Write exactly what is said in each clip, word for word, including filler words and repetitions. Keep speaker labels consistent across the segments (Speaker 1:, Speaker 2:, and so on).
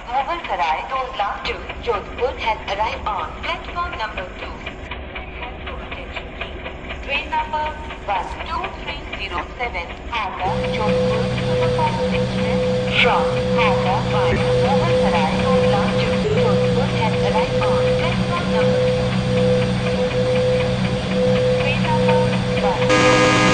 Speaker 1: Mughal Tondla to Jodhpur has arrived on platform number two. Attention please. Train number one two three zero seven Agra Jodhpur Superfast Express from Agra via Mughal Tondla to Jodhpur has arrived on platform number two. Train number one two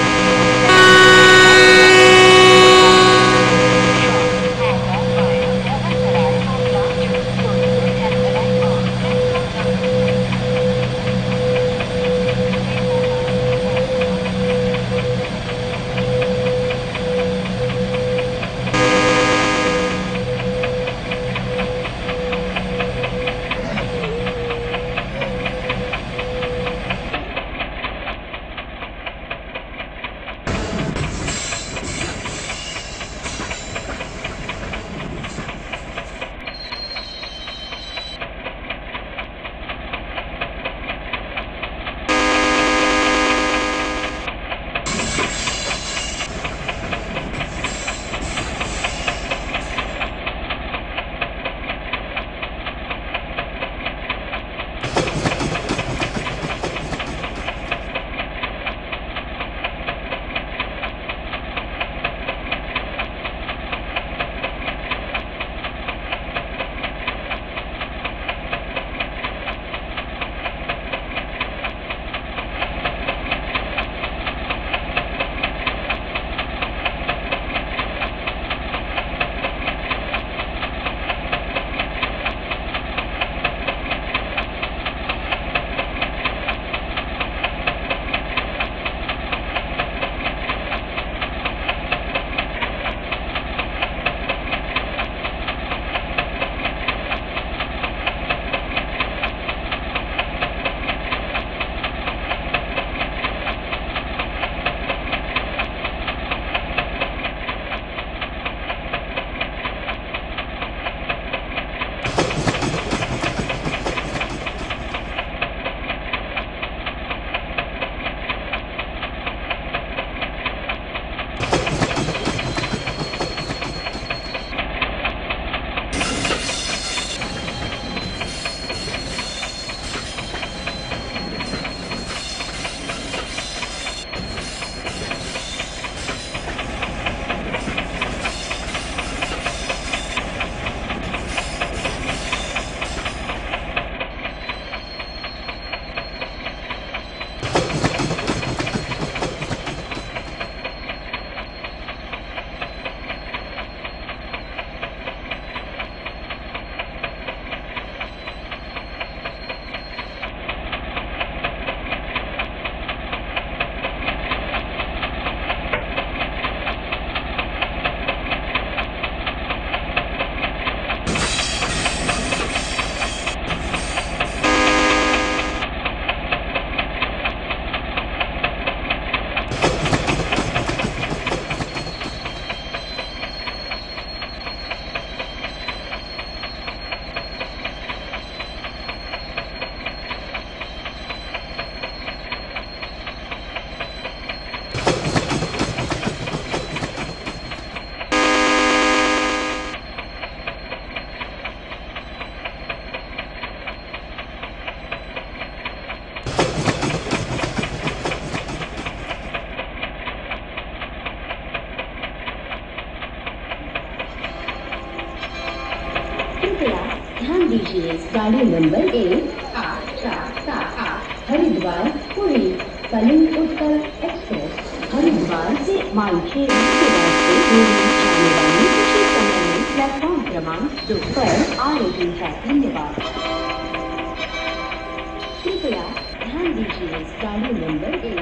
Speaker 2: ध्यान दीजिए गाड़ी number एक आठ चार सात आठ Haridwar Puri Kalinga Utkal express Haridwar से मालखेड़ के रास्ते जाने वाली कुछ समय में प्लेटफॉर्म क्रमांक दो पर आ रही है। धन्यवाद। कृपया ध्यान दीजिए गाड़ी नंबर एक